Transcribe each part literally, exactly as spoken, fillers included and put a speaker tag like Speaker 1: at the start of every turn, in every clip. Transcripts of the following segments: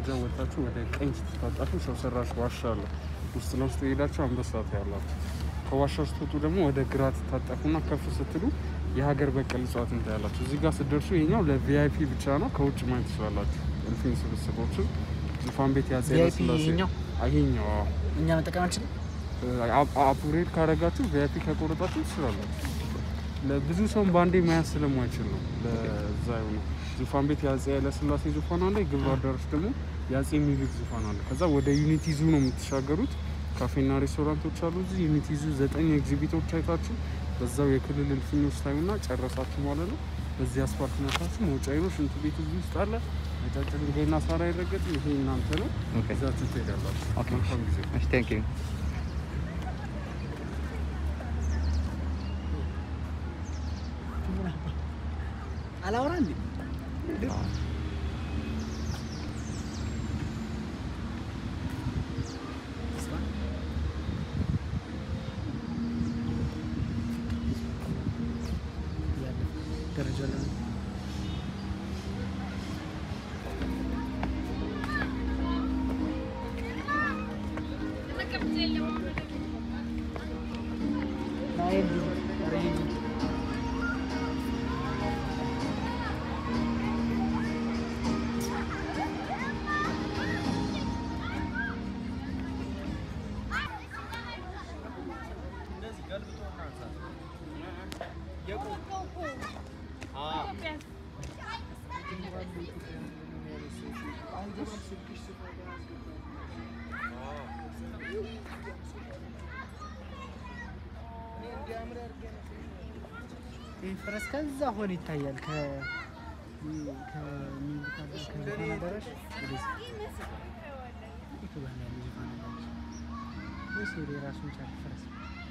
Speaker 1: መውረጃ ወጣችሁ ወደ ቀኝ ስትታጣፉ ሰው ሰራሽ ዋሻ አለ ውስጥ ለውስጥ ሄዳችሁ አንበሳት ያላችሁ ከዋሻው ስትወጡ ደግሞ ወደ ግራ ትታጠፉና ከፍ ስትሉ የሀገር በቀል እጽዋት እንታያላችሁ እዚህ ጋር ስትደርሱ ይሄኛው ለቪአይፒ ብቻ ነው ከውጭ ማየት ትችላላችሁ እንትን ስብስቦች ዙፋን ቤት ያዘ ለስላሴ አይኛው
Speaker 2: እኛ መጠቀም አንችልም
Speaker 1: አፕግሬድ ካረጋችሁ ቪአይፒ ከቆረጣችሁ ትችላላችሁ ለብዙ ሰው ባንዴ ማያስ ስለማይችል ነው ለዛው ነው ዙፋን ቤት ያዘ ለስላሴ ዙፋን አለ ግብር አዳራሽ ደግሞ ያዘ ሚኒሊክ ዙፋን አለ ከዛ ወደ ዩኒቲ ዙ ነው የምትሻገሩት ካፌና ሬስቶራንቶች አሉ እዚህ ዩኒቲ ዙ ዘጠኝ ኤግዚቢቶች አይታችሁ በዛው የክልል ልፍኞች ታዩና ጨረሳችሁ ማለት ነው በዚህ አስፓልት መታችሁ መውጫ ነው ሽንት ቤት እዚህ ውስጥ አለ ነጫጭ ድንጋይና ሳራ ይረገጥ ይሄ እናንተ ነው እዛችሁ ትሄዳላችሁ ኦኬ እሺ ቴንክ ዩ
Speaker 2: አላወራ እንዴ ፈረስ ከዛ ሆነ ይታያል ከ ከሚንካል ከፋና ደረሽ ወደዚህ ይተባለ ያለው ፋና ደረሽ ወይስ የራሱን ቻርት ፈረስ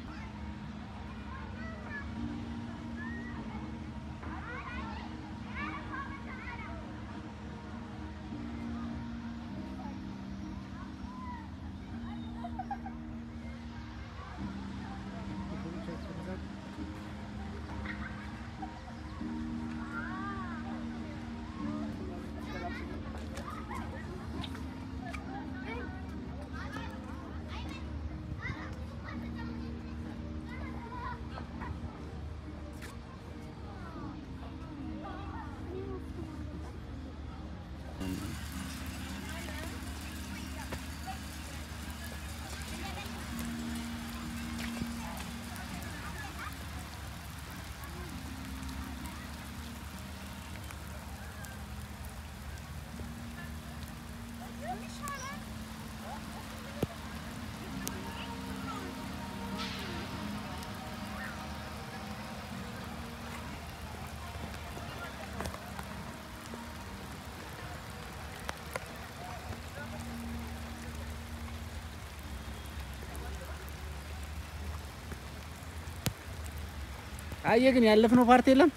Speaker 2: አየ ግን ያለፍነው ፓርት የለም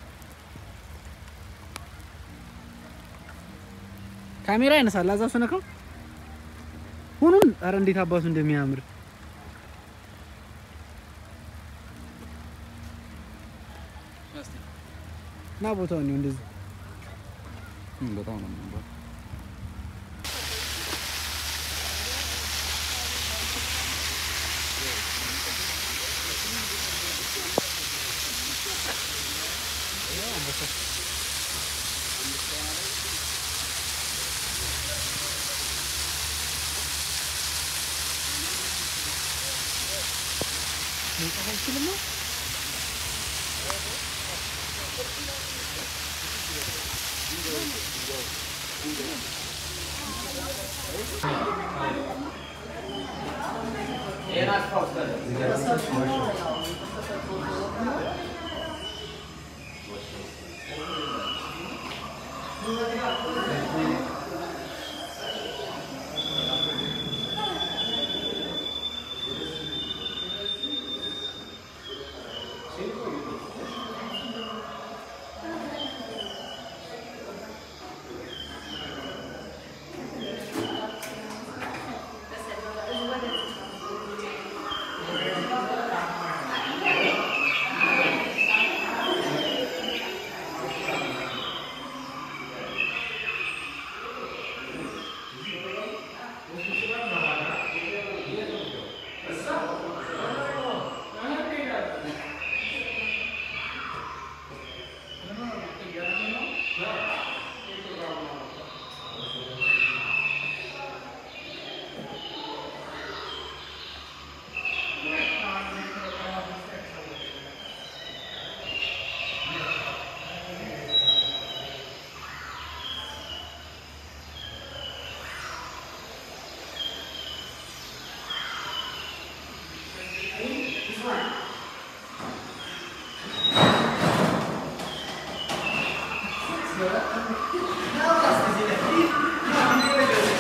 Speaker 2: ካሜራ ያነሳል አዛው ሰነከው ሁኑን አረ እንዴት አባቱ እንደሚያምር ና ቦታው ነው እንደዚህ በጣም ነው ማለት ነው
Speaker 3: Now that's the